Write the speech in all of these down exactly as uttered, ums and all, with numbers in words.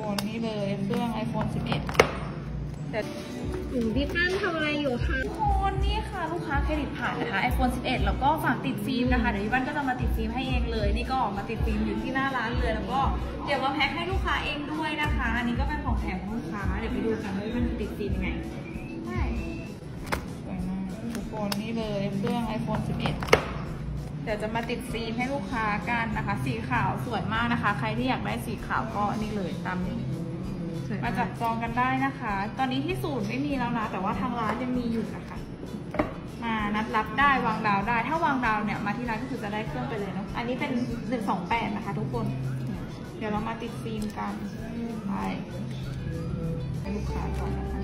คนนี่เลยเครื่อง ไอโฟน สิบเอ็ดแต่พี่ปั้นทำอะไรอยู่คะทุกคนนี่ค่ะลูกค้าเครดิตผ่านนะคะ ไอโฟน สิบเอ็ดแล้วก็ฝากติดฟิล์มนะคะเดี๋ยวพี่ปั้นก็จะมาติดฟิล์มให้เองเลยนี่ก็ออกมาติดฟิล์มอยู่ที่หน้าร้านเลยแล้วก็เดี๋ยวมาแพ็คให้ลูกค้าเองด้วยนะคะอันนี้ก็เป็นของแถมของลูกค้าเดี๋ยวไปดูกันว่ามันติดฟิล์มยังไงใช่สวยมากทุกคนนี่เลยเครื่อง ไอโฟน สิบเอ็ดเดี๋ยวจะมาติดฟิล์มให้ลูกค้ากันนะคะสีขาวสวยมากนะคะใครที่อยากได้สีขาวก็นี่เลยตามนี้มาจับจองกันได้นะคะตอนนี้ที่ศูนย์ไม่มีแล้วนะแต่ว่าทางร้านยังมีอยู่นะคะมานัดรับได้วางดาวได้ถ้าวางดาวเนี่ยมาที่ร้านก็คือจะได้เครื่องไปเลยเนาะอันนี้เป็นหนึ่งสองแปดนะคะทุกคนเดี๋ยวเรามาติดฟิล์มกันไปให้ลูกค้าก่อนนะคะ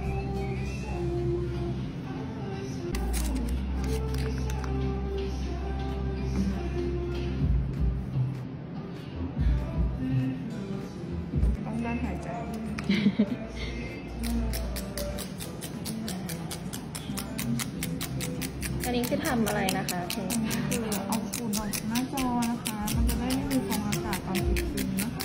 ด้านหายใจอันนี้คือทำอะไรนะคะเชฟคือเอาฝุ่นออกหน้าจอนะคะมันจะได้ไม่มีฟองอากาศตอนติดฟิล์มนะ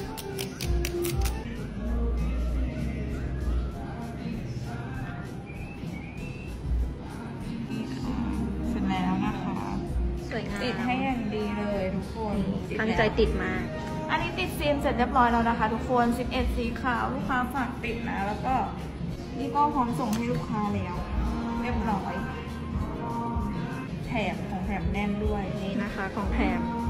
เสร็จแล้วนะคะสวยงามติดให้อย่างดีเลยทุกคนตั้งใจติดมากอันนี้ติดฟิล์มเสร็จเรียบร้อยแล้วนะคะทุกคนสิบเอ็ดสีขาวลูกค้าฝากติดนะแล้วก็นี่ก็พร้อมส่งให้ลูกค้าแล้วเรียบร้อยแถมของแถมแน่นด้วยนี่นะคะของแถม